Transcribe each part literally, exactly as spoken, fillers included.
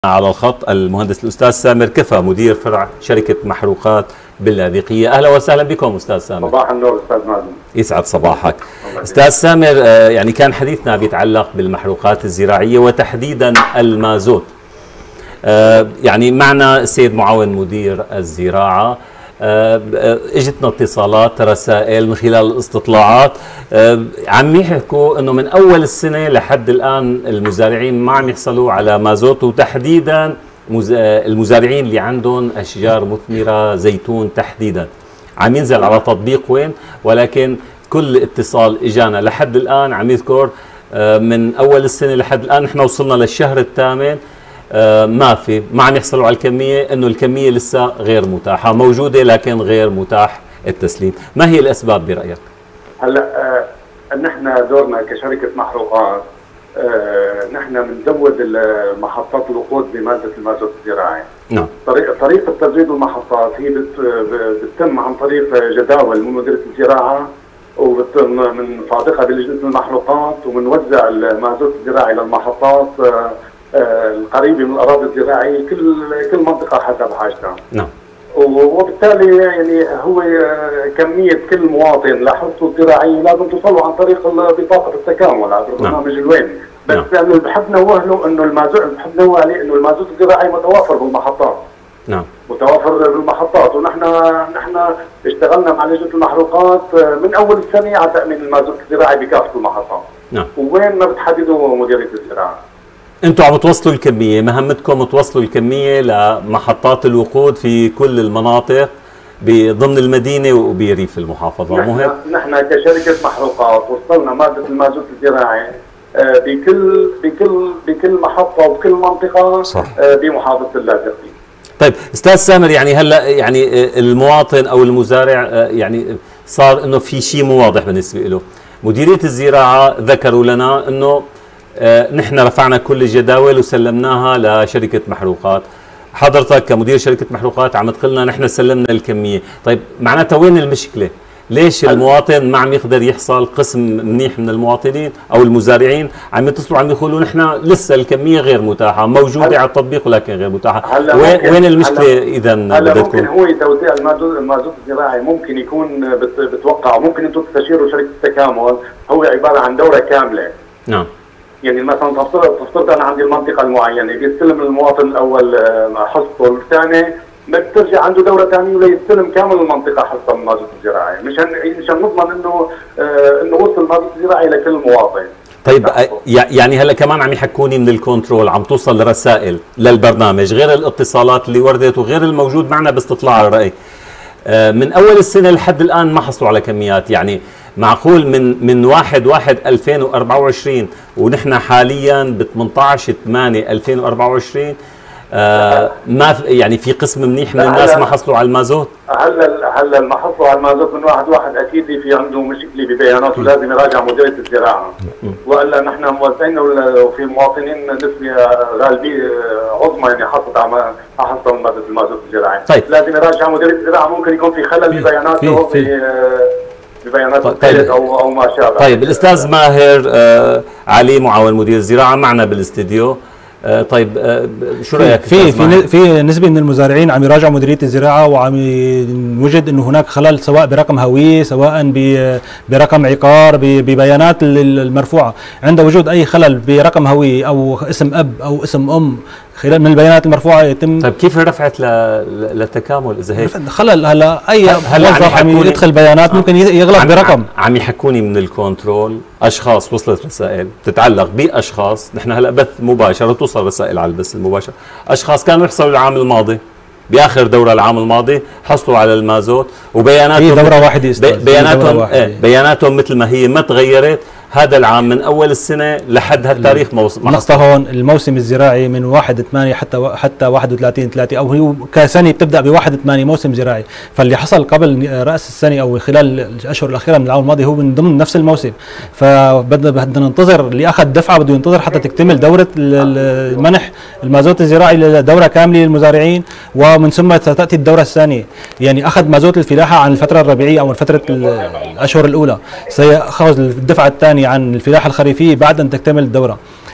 على الخط المهندس الأستاذ سامر كفى مدير فرع شركة محروقات باللاذقية. أهلا وسهلا بكم أستاذ سامر. صباح النور أستاذ مازن. يسعد صباحك. أستاذ سامر، يعني كان حديثنا بيتعلق بالمحروقات الزراعية وتحديدا المازوت. يعني معنا السيد معاون مدير الزراعة، اجتنا اتصالات رسائل من خلال الاستطلاعات عم يحكوا انه من اول السنه لحد الان المزارعين ما عم يحصلوا على مازوت، وتحديدا المزارعين اللي عندهم اشجار مثمره زيتون تحديدا عم ينزل على تطبيق وين، ولكن كل اتصال اجانا لحد الان عم يذكر من اول السنه لحد الان نحن وصلنا للشهر الثامن آه ما في ما عم يحصلوا على الكميه، انه الكميه لسه غير متاحه، موجوده لكن غير متاح التسليم. ما هي الاسباب برايك؟ هلا آه نحن دورنا كشركه محروقات، آه نحن بنزود محطات الوقود بماده المازوت الزراعي. نعم. طريقه طريقه تزويد المحطات هي بتتم عن طريق جداول من مديريه الزراعه، وبتم من صادقها بلجنه المحروقات، وبنوزع المازوت الزراعي للمحطات آه القريبه من الاراضي الزراعيه، كل كل منطقه حسب حاجتها. نعم. وبالتالي يعني هو كميه كل مواطن لحصته الزراعيه لازم توصله عن طريق بطاقه التكامل عبر برنامج نعم. الوين. بس نعم. يعني بحب نوه له انه المازوت بحب نوه عليه انه المازوت الزراعي متوافر بالمحطات. نعم. متوافر بالمحطات، ونحن نحن اشتغلنا مع لجنه المحروقات من اول السنه على تامين المازوت الزراعي بكافه المحطات. نعم. ووين ما بتحددوا مديريه الزراعه. انتم عم توصلوا الكميه، مهمتكم توصلوا الكميه لمحطات الوقود في كل المناطق ضمن المدينه وبريف المحافظه. مهم. نحن كشركه محروقات وصلنا ماده المازوت الزراعي بكل بكل بكل محطه وبكل منطقه صح. بمحافظه اللاذقية. طيب استاذ سامر، يعني هلا يعني المواطن او المزارع يعني صار انه في شيء مو واضح بالنسبه له. مديريه الزراعه ذكروا لنا انه آه نحن رفعنا كل الجداول وسلمناها لشركة محروقات. حضرتك كمدير شركة محروقات عم تقلنا نحن سلمنا الكمية. طيب معناتها وين المشكلة؟ ليش المواطن ما عم يقدر يحصل؟ قسم منيح من المواطنين أو المزارعين عم يتصلوا عم يقولوا نحن لسه الكمية غير متاحة، موجودة على التطبيق ولكن غير متاحة. وين, وين المشكلة إذا بدها تكون؟ ممكن هو توزيع المازوت الزراعي ممكن يكون بتوقع، ممكن أنتم تستشيروا شركة التكامل، هو عبارة عن دورة كاملة. نعم. يعني مثلا تفترض تفترض انا عندي المنطقه المعينه بيستلم المواطن الاول حصته، الثاني بترجع عنده دوره ثانيه ليستلم كامل المنطقه حصه من المازوت الزراعي، مشان مشان نضمن انه انه وصل المازوت الزراعي لكل مواطن. طيب يعني هلا كمان عم يحكوني من الكنترول عم توصل رسائل للبرنامج غير الاتصالات اللي وردت وغير الموجود معنا باستطلاع الراي. من اول السنه لحد الان ما حصلوا على كميات، يعني معقول من من واحد واحد ألفين وأربعة وعشرين ونحن حاليا ب ثمانية عشر ثمانية ألفين وأربعة وعشرين آه ما يعني في قسم منيح من الناس ما حصلوا على المازوت؟ هلا هلا ما حصلوا على المازوت من واحد واحد اكيد في عنده مشكله ببياناته، لازم يراجع مديريه الزراعه. والا نحن موزعين وفي مواطنين نسبه غالبيه عظمى يعني حصلت على حصل ماده المازوت الزراعي. طيب. لازم يراجع مديريه الزراعه، ممكن يكون في خلل ببياناته في ببيانات طيب. او او ما شابه. طيب الاستاذ ماهر آه علي معاون مدير الزراعه معنا بالاستديو. آه طيب آه شو رايك؟ في في في نسبه من المزارعين عم يراجعوا مديريه الزراعه وعم يوجد انه هناك خلل سواء برقم هويه سواء برقم عقار ببيانات المرفوعه، عند وجود اي خلل برقم هويه او اسم اب او اسم ام خلال من البيانات المرفوعه يتم. طيب كيف رفعت للتكامل اذا هيك؟ خلل هلا اي موظف عم يدخل بيانات ممكن يغلط برقم. عم يحكوني من الكنترول اشخاص وصلت رسائل تتعلق باشخاص، نحن هلا بث مباشر وتوصل رسائل على البث المباشر، اشخاص كانوا يحصلوا العام الماضي باخر دوره العام الماضي حصلوا على المازوت وبياناتهم هي دوره واحده بياناتهم ايه بياناتهم مثل ما هي ما تغيرت هذا العام من اول السنه لحد هالتاريخ. موسم نقطة هون الموسم الزراعي من واحد ثمانية حتى حتى واحد وثلاثين ثلاثة او هي كسنه بتبدا ب واحد ثمانية موسم زراعي، فاللي حصل قبل راس السنه او خلال الاشهر الاخيره من العام الماضي هو من ضمن نفس الموسم، فبدنا بدنا ننتظر اللي اخذ دفعه بده ينتظر حتى تكتمل دوره المنح المازوت الزراعي لدوره كامله للمزارعين، ومن ثم تاتي الدوره الثانيه. يعني اخذ مازوت الفلاحه عن الفتره الربيعيه او الفتره الاشهر الاولى، سيأخذ الدفعه الثانيه عن الفلاحه الخريفيه بعد ان تكتمل الدوره.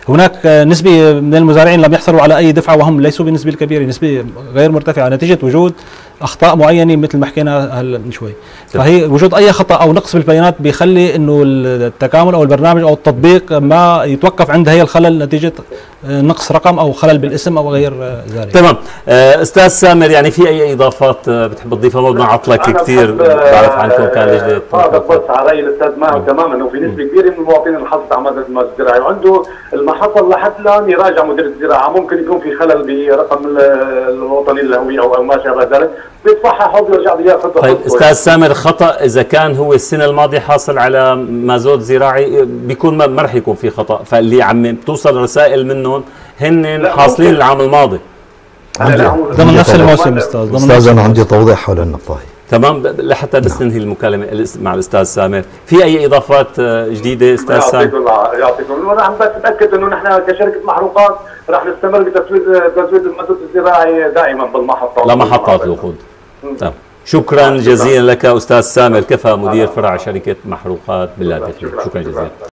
هناك نسبة من المزارعين لم يحصلوا على أي دفعة وهم ليسوا بالنسبة الكبيرة، نسبة غير مرتفعة نتيجة وجود أخطاء معينة مثل ما حكينا من شوي. فهي وجود أي خطأ أو نقص بالبيانات بيخلي إنه التكامل أو البرنامج أو التطبيق ما يتوقف عند هي الخلل نتيجة نقص رقم أو خلل بالاسم أو غير ذلك. تمام. أستاذ سامر، يعني في أي إضافات بتحب تضيفها؟ موضوع عطلك كثير بعرف عنكم كان لجنة بس على رأي الأستاذ ماهر تماما إنه في نسبة كبيرة من المواطنين اللي حصلت على مادة الماء الزراعي وعنده ما حصل لحد الآن يراجع مدير الزراعة، ممكن يكون في خلل برقم الوطني الهوية أو ما شابه ذلك بيتصحح وبيرجع بياخذ. طيب استاذ سامر، خطا اذا كان هو السنه الماضيه حاصل على مازوت زراعي بيكون ما رح يكون في خطا، فاللي عم بتوصل رسائل منهم هن حاصلين العام الماضي ضمن نفس الموسم. استاذ استاذ انا عندي توضيح حول النقطه هي. تمام، لحتى بس ننهي المكالمه مع الاستاذ سامر. في اي اضافات جديده استاذ سامر؟ يعطيكم العافيه. يعطيكم. وانا عم بس اتاكد انه نحن كشركه محروقات رح نستمر بتسويد تسويد المازوت الزراعي دائما بالمحطات لمحطات الوقود. تمام، شكرا جزيلا لك استاذ سامر كفى، مدير فرع شركه محروقات باللاذقية. شكرا جزيلا.